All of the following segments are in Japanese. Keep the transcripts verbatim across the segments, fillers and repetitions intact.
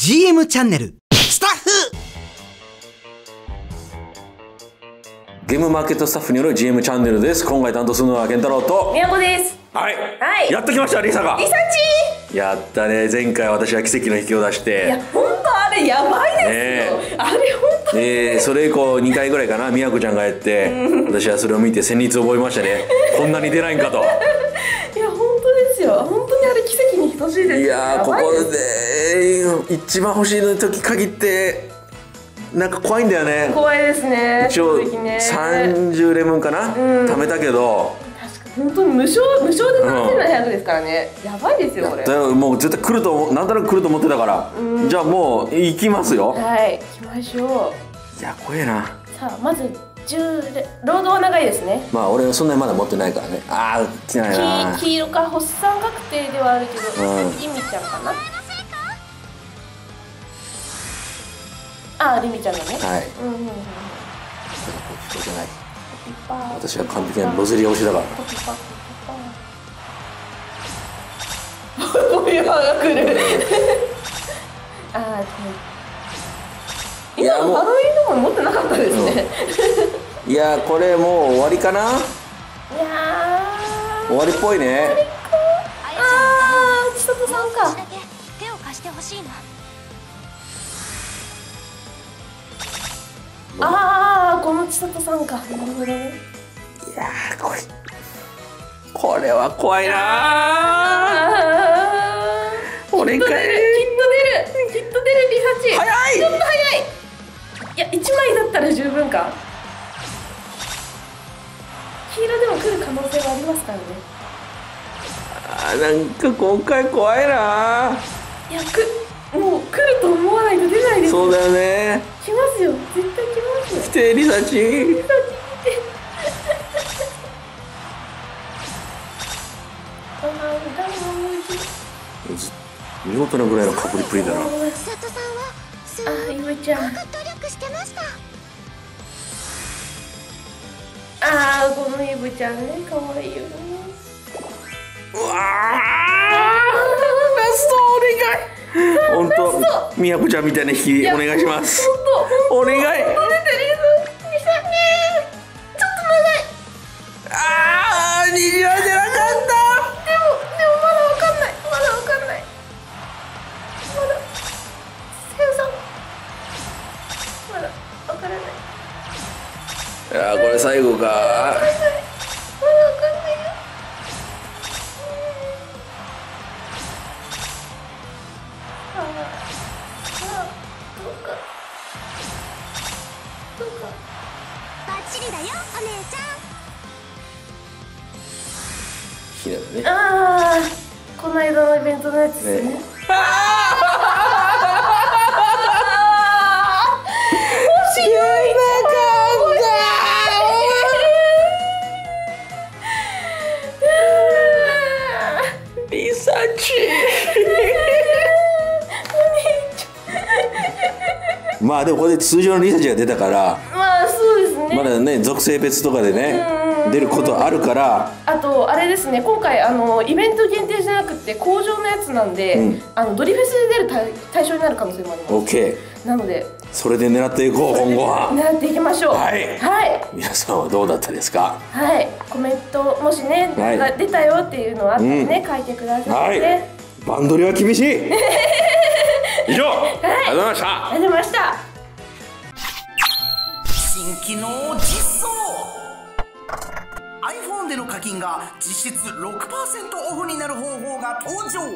ジーエム チャンネルスタッフ。 ゲームマーケットスタッフによる ジーエム チャンネルです。今回担当するのは健太郎とみやこです。 はい、 はい、 やっと来ましたリサが。 リサチやったね。前回私は奇跡の引きを出して、 いや本当あれやばいですよ、ね、あれ本当に、 えー、それ以降にかいぐらいかな、みやこちゃんがやって、うん、私はそれを見て戦慄を覚えましたね。こんなに出ないんかと。 いや本当ですよ、本当にあれ奇跡に等しいです。 いやーここで一番欲しいの時限ってなんか怖いんだよね。 怖いですね。 一応さんじゅうレムンかな、うん、貯めたけど、 確かに本当に無償無償でななせんななひゃくですからね、うん、やばいですよこれ。 だもう絶対来るとなんとなく来ると思ってたから、うん、じゃあもう行きますよ。 はい行きましょう。 いや怖えな。さあまずじゅうレロードは長いですね。 まあ俺はそんなにまだ持ってないからね。ああ来ないな。 黄色か星三確定ではあるけど、うん、リミちゃんかな。ああリミちゃんだね。はい。うんうんうん。 そうじゃない。私は完璧なロゼリア推しだから。 ボイヤーが来る。ああ。今のハロウィンのも持ってなかったですね。 うん、いやこれもう終わりかな。いや終わりっぽいね。 ああ千里さんか。 手を貸してほしいな。 ああこの千里さんか。なるほどね。 いやー怖い。これは怖いなー。お願い。きっと出るきっと出るリサチ。 早い。 ちょっと早い。いやいちまいだったら十分か。黄色でも来る可能性はありますからね。 あーなんか今回怖いな。 いやくもう来ると思わないと出ないです。 そうだよね。 来ますよ絶対来ますよ。 来てリサチ。リサチ来て。見事なぐらいのかぶりっぷりだな。 あ、ゆめちゃん。 努力してました。 ああ、このゆめちゃんね、可愛いよね。 うわあ、ラストお願い。本当、みやこちゃんみたいな引きお願いします。お願い。 本当出てる。リサね、ちょっと長い。 ああ、にじは出なかった。 でも、でもまだわかんない。まだわかんない。まだ。せんさん。まだわからない。 いやこれ最後か。まだわかんないよ。ああ、どうか。どうか。 バッチリだよ、お姉ちゃん。 ひなだね。 ああ、この間のイベントのやつですね。ねリサチまあでもこれで通常のリサチが出たから、 まあそうですね、 まだね属性別とかでね出ることあるから。 あとあれですね、今回あのイベント限定じゃなくて工場のやつなんで、うん、あのドリフェスで出る対対象になる可能性もあります。 OK なのでそれで狙っていこう。今後は狙っていきましょう。はい、はい、 皆さんはどうだったですか。 はい、コメントもしね、はい、が出たよっていうのあったらね、うん、書いてくださいね。 はい、バンドリは厳しい以上、はい、ありがとうございました。 ありがとうございました。 新機能実装。 iPhone での課金が実質 ろくパーセント オフになる方法が登場。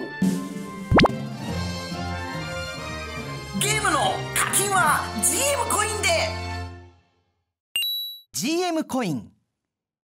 ゲームの課金は ジーエム コインで。 ジーエム コイン